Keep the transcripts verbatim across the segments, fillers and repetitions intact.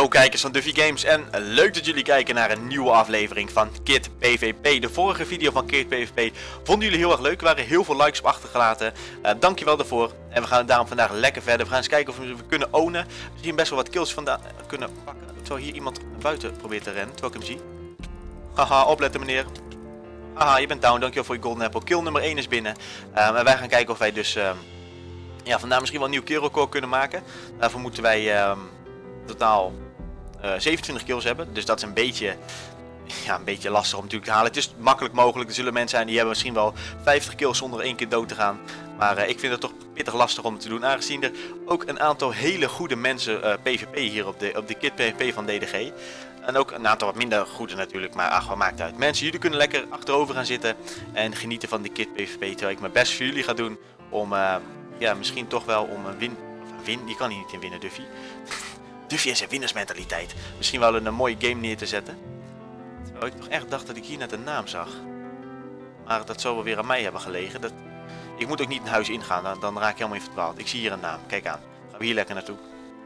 Hallo kijkers van Duffy Games en leuk dat jullie kijken naar een nieuwe aflevering van Kit PvP. De vorige video van Kit PvP vonden jullie heel erg leuk, er waren heel veel likes op achtergelaten. Uh, dankjewel daarvoor en we gaan daarom vandaag lekker verder. We gaan eens kijken of we kunnen ownen. Misschien best wel wat kills vandaan kunnen pakken. Terwijl hier iemand buiten probeert te rennen, terwijl ik hem zie. Haha, opletten meneer. Haha, je bent down, dankjewel voor je golden apple. Kill nummer één is binnen. Uh, en wij gaan kijken of wij dus uh, ja, vandaag misschien wel een nieuw kill record kunnen maken. Daarvoor moeten wij... Uh, totaal uh, zevenentwintig kills hebben. Dus dat is een beetje, ja, een beetje lastig om natuurlijk te halen. Het is makkelijk mogelijk. Er zullen mensen zijn die hebben misschien wel vijftig kills zonder één keer dood te gaan. Maar uh, ik vind het toch pittig lastig om te doen. Aangezien er ook een aantal hele goede mensen uh, PvP hier op de, op de Kit PvP van D D G. En ook een aantal wat minder goede natuurlijk. Maar ach, wat maakt uit. Mensen, jullie kunnen lekker achterover gaan zitten. En genieten van de Kit PvP. Terwijl ik mijn best voor jullie ga doen. Om uh, ja, misschien toch wel om een win... Of een win? Die kan hier niet in winnen, Duffy. Duffy en zijn winnersmentaliteit. Misschien wel een, een mooie game neer te zetten. Terwijl ik toch echt dacht dat ik hier net een naam zag. Maar dat zou wel weer aan mij hebben gelegen. Dat... Ik moet ook niet een huis ingaan, dan, dan raak ik helemaal in verdwaald. Ik zie hier een naam, kijk aan. Gaan we hier lekker naartoe.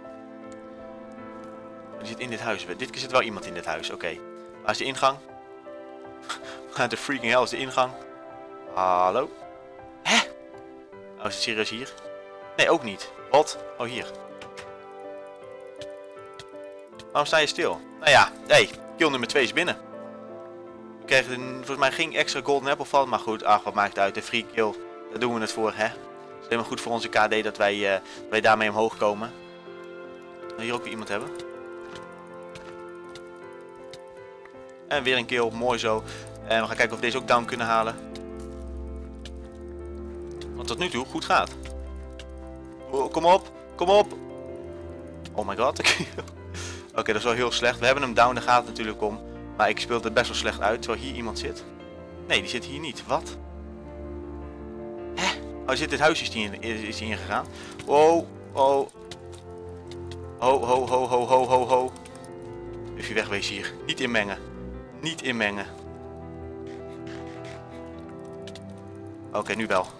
Die zit in dit huis. Dit keer zit wel iemand in dit huis, oké. Okay. Waar is de ingang? De freaking hell is de ingang. Hallo? Hè? Oh, is het serieus hier? Nee, ook niet. Wat? Oh, hier. Waarom sta je stil? Nou ja, hey, kill nummer twee is binnen. We krijgen volgens mij geen extra golden apple van, maar goed, ach, wat maakt het uit, de free kill, daar doen we het voor, hè. Het is helemaal goed voor onze K D dat wij, uh, wij daarmee omhoog komen. We hier ook weer iemand hebben. En weer een kill, mooi zo. En we gaan kijken of we deze ook down kunnen halen. Want tot nu toe goed gaat. Oh, kom op, kom op. Oh my god. Oké, okay, dat is wel heel slecht. We hebben hem down, daar gaat het natuurlijk om. Maar ik speel het best wel slecht uit, terwijl hier iemand zit. Nee, die zit hier niet. Wat? Hè? Oh, zit dit huis is die in, is die ingegaan? Oh, oh. Ho, ho, ho, ho, ho, ho, ho. Even wegwezen hier. Niet inmengen. Niet inmengen. Oké, okay, nu wel.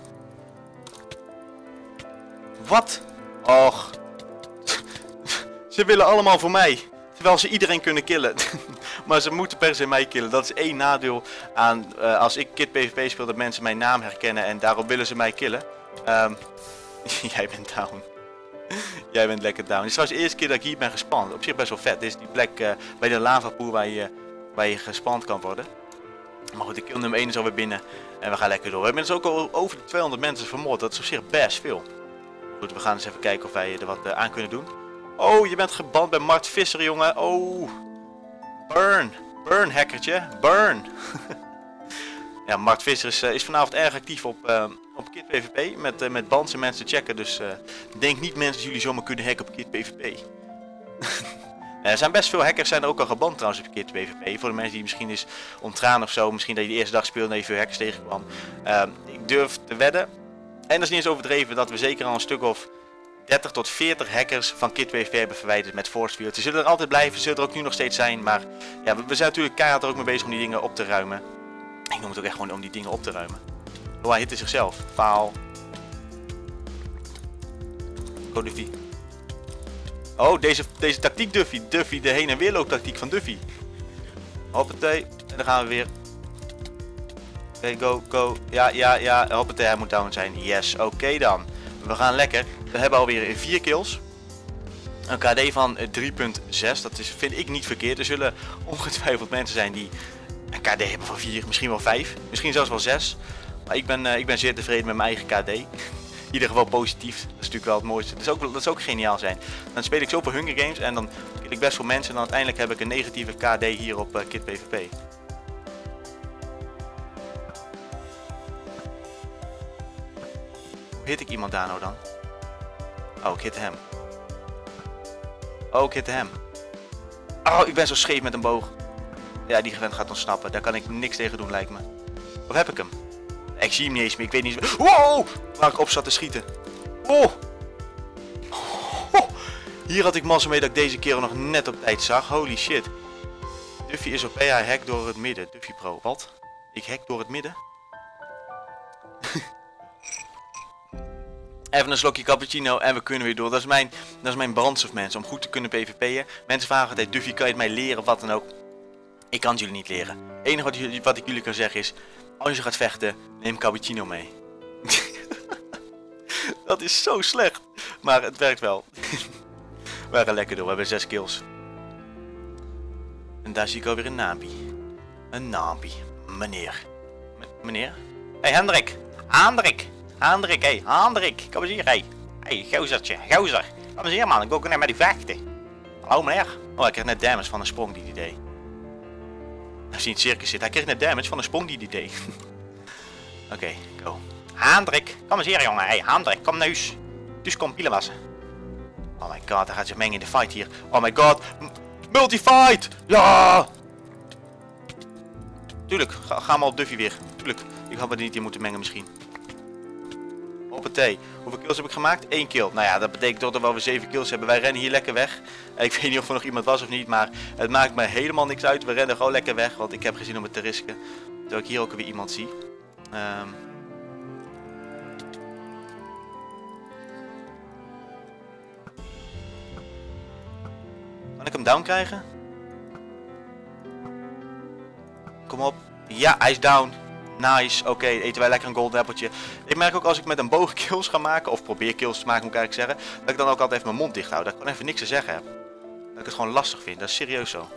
Wat? Och. Ze willen allemaal voor mij. Terwijl ze iedereen kunnen killen. Maar ze moeten per se mij killen. Dat is één nadeel aan uh, als ik Kit PvP speel. Dat mensen mijn naam herkennen. En daarom willen ze mij killen. Um, jij bent down. Jij bent lekker down. Het is trouwens de eerste keer dat ik hier ben gespand. Op zich best wel vet. Dit is die plek uh, bij de lavapoel waar je, waar je gespand kan worden. Maar goed, de kill nummer één is alweer binnen. En we gaan lekker door. We hebben dus ook al over de tweehonderd mensen vermoord. Dat is op zich best veel. Goed, we gaan eens even kijken of wij er wat uh, aan kunnen doen. Oh, je bent geband bij Mart Visser, jongen. Oh. Burn. Burn, hackertje. Burn. Ja, Mart Visser is, uh, is vanavond erg actief op, uh, op Kit PvP. Met, uh, met bans en mensen te checken. Dus uh, denk niet mensen dat jullie zomaar kunnen hacken op Kit PvP. Er zijn best veel hackers zijn er ook al geband trouwens op Kit PvP. Voor de mensen die misschien is onttraan of zo. Misschien dat je de eerste dag speelde en dat je veel hackers tegenkwam. Uh, ik durf te wedden. En dat is niet eens overdreven dat we zeker al een stuk of... dertig tot veertig hackers van Kit PvP hebben verwijderd met force field. Ze zullen er altijd blijven, ze zullen er ook nu nog steeds zijn. Maar ja, we, we zijn natuurlijk keihard er ook mee bezig om die dingen op te ruimen. Ik noem het ook echt gewoon om die dingen op te ruimen. Oh, hij hitte zichzelf. Faal. Go Duffy. Oh, deze, deze tactiek Duffy. Duffy, de heen en weer loop tactiek van Duffy. Hoppatee. En dan gaan we weer. Oké, okay, go, go. Ja, ja, ja. Hoppatee, hij moet down zijn. Yes, oké okay dan. We gaan lekker. We hebben alweer vier kills. Een K D van drie punt zes. Dat is, vind ik niet verkeerd. Er zullen ongetwijfeld mensen zijn die een K D hebben van vier. Misschien wel vijf. Misschien zelfs wel zes. Maar ik ben, uh, ik ben zeer tevreden met mijn eigen K D. In ieder geval positief. Dat is natuurlijk wel het mooiste. Dat is ook, dat is ook geniaal zijn. Dan speel ik zoveel Hunger Games. En dan kill ik best veel mensen. En dan uiteindelijk heb ik een negatieve K D hier op uh, Kit PvP. Hit ik iemand daar nou dan? Oh, ik hit hem. Oh, ik hit hem. Oh, ik ben zo scheef met een boog. Ja, die gewend gaat ontsnappen. Daar kan ik niks tegen doen, lijkt me. Of heb ik hem? Ik zie hem niet eens meer. Ik weet niet eens meer. Wow! Waar ik op zat te schieten. Oh! Oh! Hier had ik mazzel mee dat ik deze kerel nog net op tijd zag. Holy shit. Duffy is op P H hack door het midden. Duffy Pro. Wat? Ik hack door het midden? Even een slokje cappuccino en we kunnen weer door. Dat is mijn, dat is mijn brandstof, mensen, om goed te kunnen PvP'en. Mensen vragen altijd, Duffy, kan je het mij leren of wat dan ook? Ik kan het jullie niet leren. Het enige wat, jullie, wat ik jullie kan zeggen is, als je gaat vechten, neem cappuccino mee. Dat is zo slecht. Maar het werkt wel. We gaan lekker door, we hebben zes kills. En daar zie ik alweer een Nabi. Een Nabi. Meneer. M meneer? Hé, hey, Hendrik. Hendrik. Hendrik, hé. Hey. Hendrik. Kom eens hier, hé. Hey. Hé, gozertje. Gozer. Kom eens hier, man. Ik wil ook net met die vechten. Hallo, meneer. Oh, hij kreeg net damage van een sprong die hij deed. Als hij in het circus zit. Hij kreeg net damage van een sprong die hij deed. Oké, okay, go. Hendrik. Kom eens hier, jongen. Hé, hey, Hendrik. Kom neus. Dus kom pielen wassen. Oh my god, hij gaat zich mengen in de fight hier. Oh my god. Multifight. Ja. Tuurlijk, ga, ga maar op Duffy weer. Tuurlijk, ik had me er niet in moeten mengen misschien. Hoppatee. Hoeveel kills heb ik gemaakt? Eén kill. Nou ja, dat betekent toch dat we weer zeven kills hebben. Wij rennen hier lekker weg. Ik weet niet of er nog iemand was of niet, maar het maakt mij helemaal niks uit. We rennen gewoon lekker weg, want ik heb geen zin om het te risken. Terwijl ik hier ook weer iemand zie. Um... Kan ik hem down krijgen? Kom op. Ja, hij is down. Nice. Oké, okay, eten wij lekker een golden appeltje. Ik merk ook als ik met een boog kills ga maken, of probeer kills te maken moet ik eigenlijk zeggen, dat ik dan ook altijd even mijn mond dicht hou. Dat ik gewoon even niks te zeggen heb. Dat ik het gewoon lastig vind. Dat is serieus zo.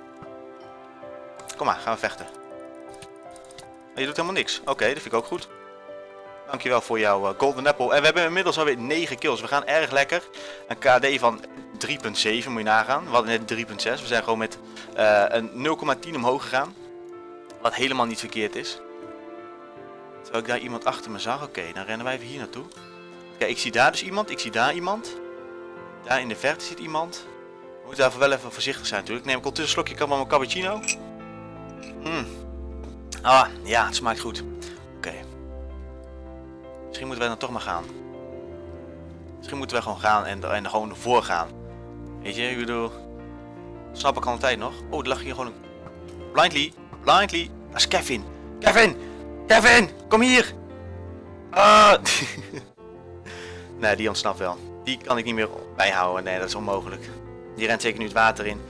Kom maar, gaan we vechten. Je doet helemaal niks. Oké, okay, dat vind ik ook goed. Dankjewel voor jouw uh, golden apple. En we hebben inmiddels alweer negen kills. We gaan erg lekker. Een K D van drie komma zeven moet je nagaan. We hadden net drie komma zes. We zijn gewoon met uh, een nul komma tien omhoog gegaan. Wat helemaal niet verkeerd is. Terwijl ik daar iemand achter me zag. Oké, okay, dan rennen wij even hier naartoe. Kijk, ik zie daar dus iemand. Ik zie daar iemand. Daar in de verte zit iemand. We moeten daarvoor wel even voorzichtig zijn natuurlijk. Neem ik ondertussen een slokje van mijn cappuccino. Mm. Ah, ja, het smaakt goed. Oké. Okay. Misschien moeten wij dan toch maar gaan. Misschien moeten wij gewoon gaan en, en er gewoon voor gaan. Weet je, ik bedoel... Snap ik altijd nog. Oh, er lag hier gewoon een... Blindly. Blindly. Dat is Kevin. Kevin! Kevin! Kom hier! Ah! Nee, die ontsnapt wel. Die kan ik niet meer bijhouden. Nee, dat is onmogelijk. Die rent zeker nu het water in.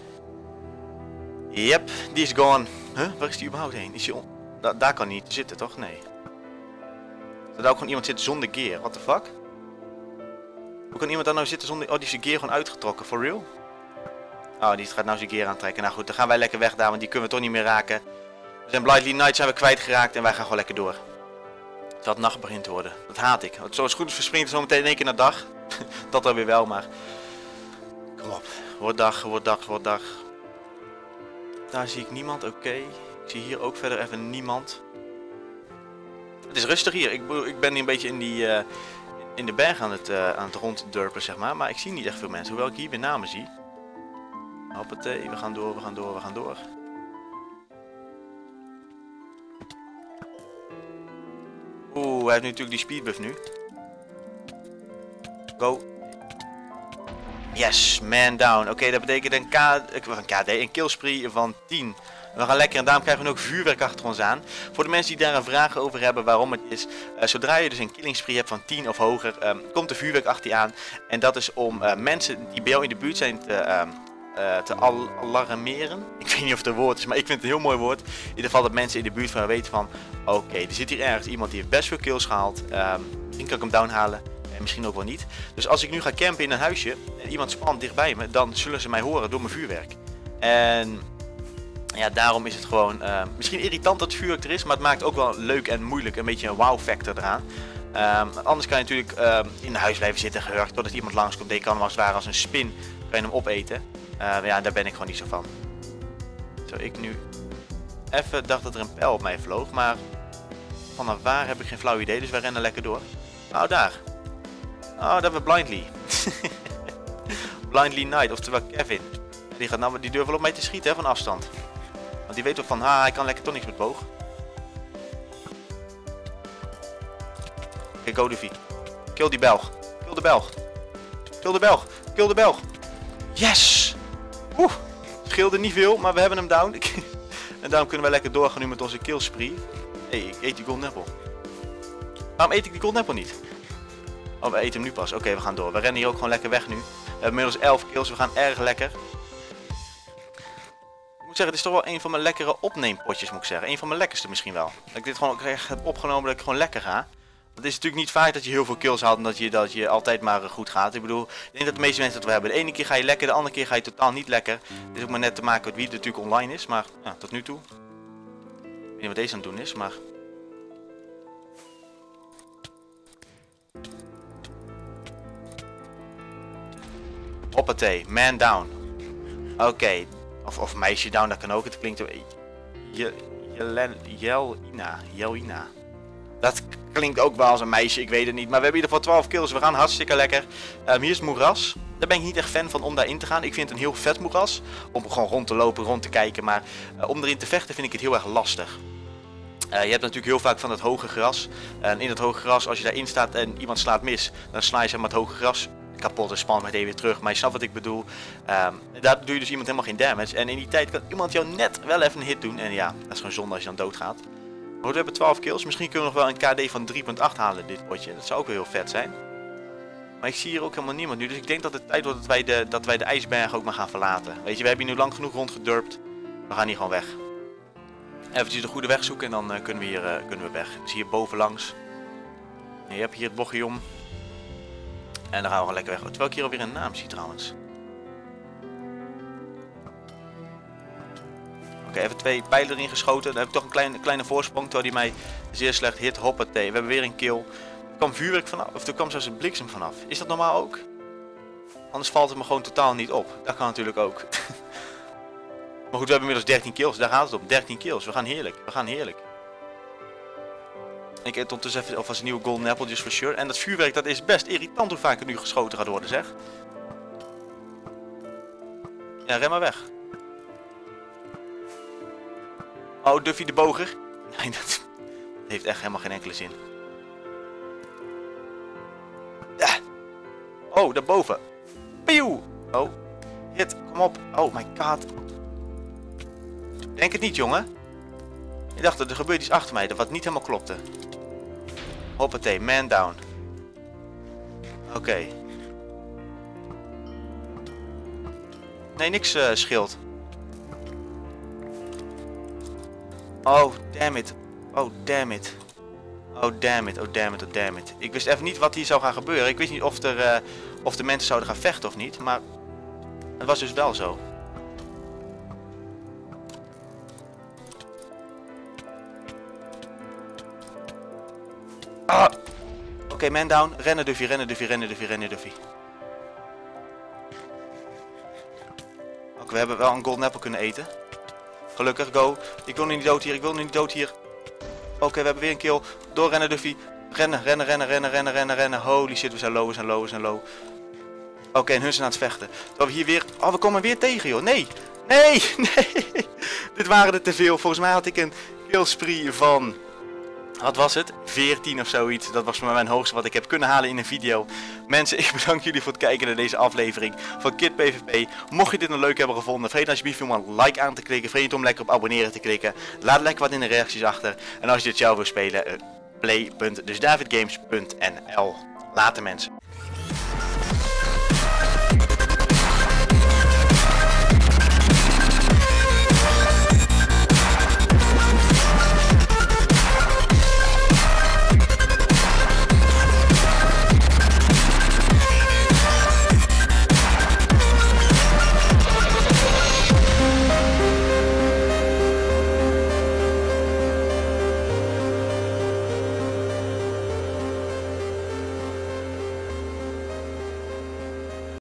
Yep, die is gone. Huh? Waar is die überhaupt heen? Is die on... da daar kan hij niet zitten, toch? Nee. Er ook gewoon iemand zitten zonder gear. What the fuck? Hoe kan iemand dan nou zitten zonder... Oh, die is zijn gear gewoon uitgetrokken. For real? Oh, die gaat nou zijn gear aantrekken. Nou goed, dan gaan wij lekker weg daar, want die kunnen we toch niet meer raken. We zijn Blindly Knight zijn we kwijtgeraakt en wij gaan gewoon lekker door. Terwijl het nacht begint te worden. Dat haat ik. Het zoals goed is verspringt het zo meteen in één keer naar dag. Dat dan weer wel, maar... Kom op. Wordt dag, wordt dag, wordt dag. Daar zie ik niemand. Oké. Okay. Ik zie hier ook verder even niemand. Het is rustig hier. Ik, ik ben hier een beetje in, die, uh, in de berg aan het, uh, aan het ronddurpen, zeg maar. Maar ik zie niet echt veel mensen. Hoewel ik hier weer namen zie. Hoppatee. We gaan door, we gaan door, we gaan door. Oeh, hij heeft nu natuurlijk die speedbuff nu. Go. Yes, man down. Oké, okay, dat betekent een, K, een K D, een killspree van tien. We gaan lekker en daarom krijgen we ook vuurwerk achter ons aan. Voor de mensen die daar een vraag over hebben waarom het is. Uh, zodra je dus een killing spree hebt van tien of hoger, um, komt er vuurwerk achter je aan. En dat is om uh, mensen die bij jou in de buurt zijn te... Um, Uh, te al alarmeren. Ik weet niet of het een woord is, maar ik vind het een heel mooi woord. In ieder geval dat mensen in de buurt van weten van... Oké, okay, er zit hier ergens iemand die heeft best veel kills gehaald. Um, misschien kan ik hem downhalen. En misschien ook wel niet. Dus als ik nu ga campen in een huisje... En iemand spant dichtbij me... Dan zullen ze mij horen door mijn vuurwerk. En... Ja, daarom is het gewoon... Uh, misschien irritant dat het vuurwerk er is. Maar het maakt ook wel leuk en moeilijk. Een beetje een wow factor eraan. Um, anders kan je natuurlijk uh, in huis blijven zitten gehurkt. Totdat iemand langskomt. Die kan hem als het ware als een spin... Kan je hem opeten. Uh, ja, daar ben ik gewoon niet zo van. Zo, ik nu even dacht dat er een pijl op mij vloog, maar vanaf waar heb ik geen flauw idee, dus wij rennen lekker door. Oh, daar. Oh, dat was Blindly. Blindly Knight, oftewel Kevin. Die gaat nou, die durft wel op mij te schieten, hè, van afstand. Want die weet ook van, ha, hij kan lekker toch niks met boog. Oké, okay, go Duffy. Kill die Belg. Kill de Belg. Kill de Belg. Kill de Belg. Yes! Oeh, scheelde niet veel, maar we hebben hem down. En daarom kunnen wij lekker doorgaan nu met onze killspree. Hé, hey, ik eet die golden apple. Waarom eet ik die golden apple niet? Oh, we eten hem nu pas. Oké, okay, we gaan door. We rennen hier ook gewoon lekker weg nu. We hebben inmiddels elf kills. We gaan erg lekker. Ik moet zeggen, dit is toch wel een van mijn lekkere opneempotjes, moet ik zeggen. Een van mijn lekkerste misschien wel. Dat ik dit gewoon ook echt heb opgenomen, dat ik gewoon lekker ga. Het is natuurlijk niet vaak dat je heel veel kills haalt en dat je, dat je altijd maar goed gaat. Ik bedoel, ik denk dat de meeste mensen dat we hebben. De ene keer ga je lekker, de andere keer ga je totaal niet lekker. Het is ook maar net te maken met wie er natuurlijk online is, maar ja, tot nu toe. Ik weet niet wat deze aan het doen is, maar... Hoppatee, man down. Oké, okay. of, of meisje down, dat kan ook. Het klinkt... Je, Jelina, Jelina. Dat klinkt ook wel als een meisje, ik weet het niet. Maar we hebben in ieder geval twaalf kills, we gaan hartstikke lekker. Um, hier is het moeras. Daar ben ik niet echt fan van om daarin te gaan. Ik vind het een heel vet moeras. Om gewoon rond te lopen, rond te kijken. Maar uh, om erin te vechten vind ik het heel erg lastig. Uh, je hebt natuurlijk heel vaak van het hoge gras. En in het hoge gras, als je daarin staat en iemand slaat mis, dan sla je zeg maar het hoge gras kapot en span meteen weer terug. Maar je snapt wat ik bedoel. Um, daar doe je dus iemand helemaal geen damage. En in die tijd kan iemand jou net wel even een hit doen. En ja, dat is gewoon zonde als je dan doodgaat. Maar we hebben twaalf kills. Misschien kunnen we nog wel een K D van drie komma acht halen dit potje. Dat zou ook wel heel vet zijn. Maar ik zie hier ook helemaal niemand nu. Dus ik denk dat het tijd wordt dat wij de, dat wij de ijsberg ook maar gaan verlaten. Weet je, we hebben hier nu lang genoeg rondgedurpt. We gaan hier gewoon weg. Even de goede weg zoeken en dan uh, kunnen, we hier, uh, kunnen we weg. Dus hier bovenlangs. En je hebt hier het bochtje om. En dan gaan we gewoon lekker weg. Terwijl ik hier alweer een naam zie trouwens. Oké, okay, even twee pijlen erin geschoten. Dan heb ik toch een kleine, kleine voorsprong. Terwijl die mij zeer slecht hit. Hoppatee. We hebben weer een kill. Er kwam vuurwerk vanaf. Of er kwam zelfs een bliksem vanaf. Is dat normaal ook? Anders valt het me gewoon totaal niet op. Dat kan natuurlijk ook. Maar goed, we hebben inmiddels dertien kills. Daar gaat het om. dertien kills. We gaan heerlijk. We gaan heerlijk. Ik eet ondertussen even alvast een nieuwe golden apple, just for sure. En dat vuurwerk, dat is best irritant hoe vaak er nu geschoten gaat worden, zeg. Ja, ren maar weg. Oh, Duffy de boger. Nee, dat, dat heeft echt helemaal geen enkele zin. Ja. Oh, daarboven. Pieuw. Oh. Hit, kom op. Oh my god. Denk het niet, jongen. Ik dacht, er gebeurt iets achter mij, wat niet helemaal klopte. Hoppatee, man down. Oké. Okay. Nee, niks uh, scheelt. Oh, damn it. Oh, damn it. Oh, damn it. Oh, damn it. Oh, damn it. Ik wist even niet wat hier zou gaan gebeuren. Ik wist niet of, er, uh, of de mensen zouden gaan vechten of niet, maar het was dus wel zo. Ah. Oké, okay, man down. Rennen Duffy, rennen Duffy, rennen Duffy, rennen Duffy. Oké, okay, we hebben wel een golden apple kunnen eten. Gelukkig, go. Ik wil nu niet dood hier, ik wil nu niet dood hier. Oké, okay, we hebben weer een kill. Doorrennen Duffy. Rennen, rennen, rennen, rennen, rennen, rennen, rennen. Holy shit, we zijn low, we zijn low, we zijn low. Oké, okay, en hun zijn aan het vechten. Terwijl we hier weer... Oh, we komen weer tegen, joh. Nee. Nee, nee. Dit waren er te veel. Volgens mij had ik een killspree van... Wat was het? veertien of zoiets. Dat was voor mij mijn hoogste wat ik heb kunnen halen in een video. Mensen, ik bedank jullie voor het kijken naar deze aflevering van Kid PvP. Mocht je dit nou leuk hebben gevonden, vergeet alsjeblieft om een like aan te klikken. Vergeet om lekker op abonneren te klikken. Laat lekker wat in de reacties achter. En als je dit zelf wil spelen, play punt dus david games punt n l. Later mensen.